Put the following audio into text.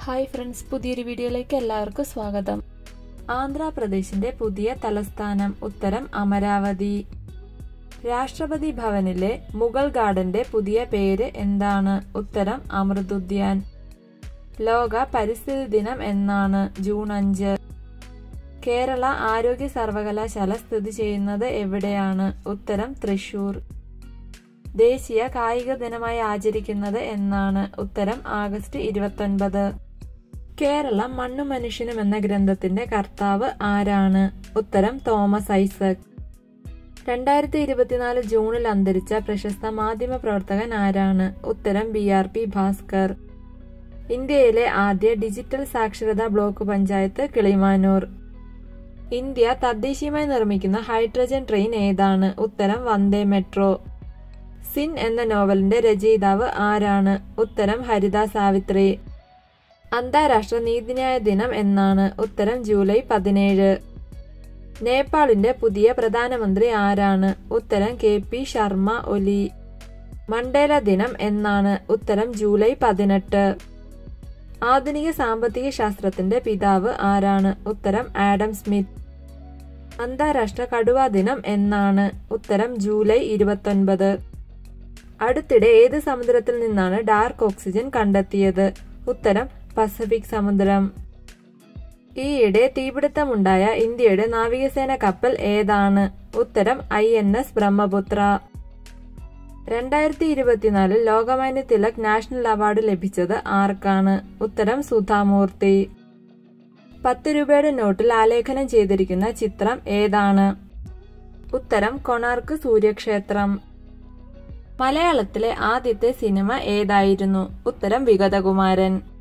Hi friends, പുതിയൊരു വീഡിയോയിലേക്ക് എല്ലാവർക്കും സ്വാഗതം. ആന്ധ്രാപ്രദേശിന്റെ പുതിയ തലസ്ഥാനം ഉത്തരം അമരാവതി. രാഷ്ട്രപതി ഭവനിലെ മുഗൾ ഗാർഡന്റെ പുതിയ പേര് എന്താണ്? ഉത്തരം അമൃതുദ്യാൻ. ലോക പരിസ്ഥിതി ദിനം എന്നാണ്? ജൂൺ 5. കേരള ആരോഗ്യ സർവകലാശാല സ്ഥിതി ചെയ്യുന്നത് എവിടെയാണ്? ഉത്തരം തൃശൂർ. ദേശീയ കായിക ദിനമായി ആചരിക്കുന്നത് എന്നാണ്? ഉത്തരം ആഗസ്റ്റ് 29. കേരളം മണ്ണും മനുഷ്യനും എന്ന ഗ്രന്ഥത്തിന്റെ കർത്താവ് ആരാണ്? ഉത്തരം തോമസ് ഐസക്. 2024 ജൂണിൽ അന്തരിച്ച പ്രശസ്ത മാധ്യമ പ്രവർത്തകൻ ആരാണ്? ഉത്തരം BRP ഭാസ്കർ. ഇന്ത്യയിലെ ആദ്യ ഡിജിറ്റൽ സാക്ഷരതാ ബ്ലോക്ക് പഞ്ചായത്ത് കിളിമാനൂർ. ഇന്ത്യ തദ്ദേശീയമായി നിർമ്മിക്കുന്ന ഹൈഡ്രജൻ ട്രെയിൻ ഏതാണ്? ഉത്തരം വന്ദേ മെട്രോ. സിൻ എന്ന നോവലിന്റെ രചയിതാവ് ആരാണ്? ഉത്തരം ഹരിത സാവിത്രി. അന്താരാഷ്ട്ര നീതിന്യായ ദിനം എന്നാണ്? ഉത്തരം ജൂലൈ 17. നേപ്പാളിന്റെ പുതിയ പ്രധാനമന്ത്രി ആരാണ്? ഉത്തരം KP ശർമ്മ ഒലി. മണ്ടേല ദിനം എന്നാണ്? ഉത്തരം ജൂലൈ 18. ആധുനിക സാമ്പത്തിക ശാസ്ത്രത്തിന്റെ പിതാവ് ആരാണ്? ഉത്തരം ആഡം സ്മിത്ത്. അന്താരാഷ്ട്ര കടുവാ ദിനം എന്നാണ്? ഉത്തരം ജൂലൈ 29. അടുത്തിടെ ഏത് സമുദ്രത്തിൽ നിന്നാണ് ഡാർക്ക് ഓക്സിജൻ കണ്ടെത്തിയത്? ഉത്തരം പസഫിക് സമുദ്രം. ഈയിടെ തീപിടുത്തമുണ്ടായ ഇന്ത്യയുടെ നാവികസേന കപ്പൽ ഏതാണ്? ഉത്തരം INS Brahmaputra. 2024 Lokmanya Tilak national award ലഭിച്ചത് ആർക്കാണ്? ഉത്തരം സുധാമൂർത്തി. 10 രൂപയുടെ നോട്ടിൽ ആലേഖനം ചെയ്തിരിക്കുന്ന ചിത്രം ഏതാണ്? ഉത്തരം കൊണാർക്ക് സൂര്യക്ഷേത്രം. മലയാളത്തിലെ ആദ്യത്തെ സിനിമ ഏതായിരുന്നു? ഉത്തരം വിഗതകുമാരൻ.